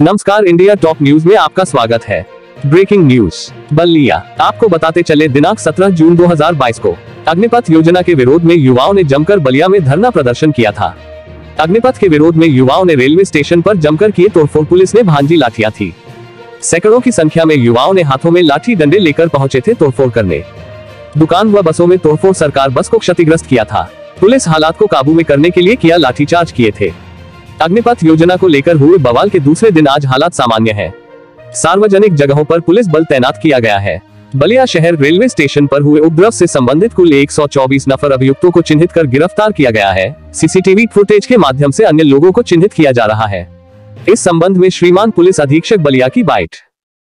नमस्कार, India top news में आपका स्वागत है। Breaking news Ballia. आपको बताते चले दिनांक 17 जून 2022 को अग्निपथ योजना के विरोध में युवाओं ने जमकर बलिया में धरना प्रदर्शन किया था। अग्निपथ के विरोध में युवाओं ने रेलवे स्टेशन पर जमकर किए तोड़फोड़, पुलिस ने भांजी लाठियां थी। सैकड़ों की संख्या में युवाओं ने हाथों में लाठी डंडे लेकर पहुंचे थे तोड़फोड़ करने। दुकान व बसों में तोड़फोड़, सरकार बस को क्षतिग्रस्त किया था। पुलिस हालात को काबू में करने के लिए किया लाठीचार्ज किए थे। अग्निपथ योजना को लेकर हुए बवाल के दूसरे दिन आज हालात सामान्य हैं। सार्वजनिक जगहों पर पुलिस बल तैनात किया गया है। बलिया शहर रेलवे स्टेशन पर हुए उपद्रव से संबंधित कुल 124 नफर अभियुक्तों को चिन्हित कर गिरफ्तार किया गया है। सीसीटीवी फुटेज के माध्यम से अन्य लोगों को चिन्हित किया जा रहा है। इस संबंध में श्रीमान पुलिस अधीक्षक बलिया की बाइट।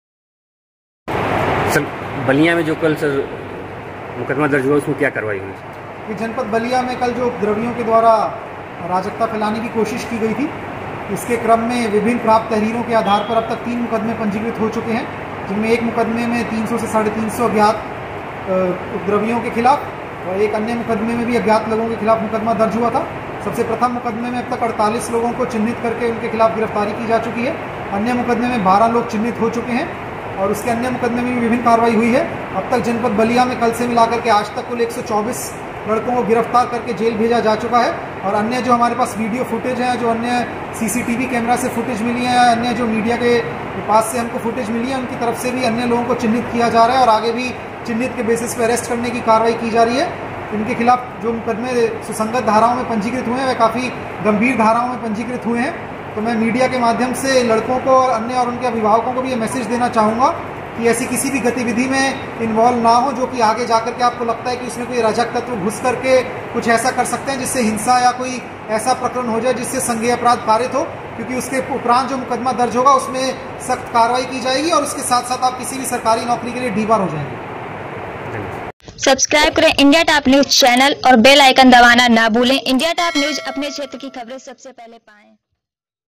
सर, बलिया में जो कल सर मुकदमा दर्ज हुआ उसमें क्या कार्रवाई हुई? जनपद बलिया में कल जो उपद्रवियों के द्वारा अराजकता फैलाने की कोशिश की गई थी, इसके क्रम में विभिन्न प्राप्त तहरीरों के आधार पर अब तक 3 मुकदमे पंजीकृत हो चुके हैं, जिनमें एक मुकदमे में 300 से 350 अज्ञात उपद्रवियों के खिलाफ और एक अन्य मुकदमे में भी अज्ञात लोगों के खिलाफ मुकदमा दर्ज हुआ था। सबसे प्रथम मुकदमे में अब तक 48 लोगों को चिन्हित करके उनके खिलाफ गिरफ्तारी की जा चुकी है। अन्य मुकदमे में 12 लोग चिन्हित हो चुके हैं और उसके अन्य मुकदमे में भी विभिन्न कार्रवाई हुई है। अब तक जनपद बलिया में कल से मिलाकर के आज तक कुल 124 लड़कों को गिरफ्तार करके जेल भेजा जा चुका है और अन्य जो हमारे पास वीडियो फुटेज है, जो अन्य सीसीटीवी कैमरा से फुटेज मिली है, अन्य जो मीडिया के पास से हमको फुटेज मिली है, उनकी तरफ से भी अन्य लोगों को चिन्हित किया जा रहा है और आगे भी चिन्हित के बेसिस पर अरेस्ट करने की कार्रवाई की जा रही है। इनके खिलाफ जो मुकदमे सुसंगत धाराओं में पंजीकृत हुए हैं, वे काफ़ी गंभीर धाराओं में पंजीकृत हुए हैं। तो मैं मीडिया के माध्यम से लड़कों को और अन्य और उनके अभिभावकों को भी ये मैसेज देना चाहूँगा कि ऐसी किसी भी गतिविधि में इन्वॉल्व ना हो जो कि आगे जाकर के आपको लगता है कि उसमें कोई अराजक तत्व घुस करके कुछ ऐसा कर सकते हैं जिससे हिंसा या कोई ऐसा प्रकरण हो जाए जिससे संज्ञेय अपराध पारित हो, क्योंकि उसके उपरांत जो मुकदमा दर्ज होगा उसमें सख्त कार्रवाई की जाएगी और उसके साथ साथ आप किसी भी सरकारी नौकरी के लिए डीबार हो जाएंगे। सब्सक्राइब करें इंडिया टॉप न्यूज चैनल और बेल आइकन दबाना ना भूलें। इंडिया टॉप न्यूज अपने क्षेत्र की खबरें सबसे पहले पाएं।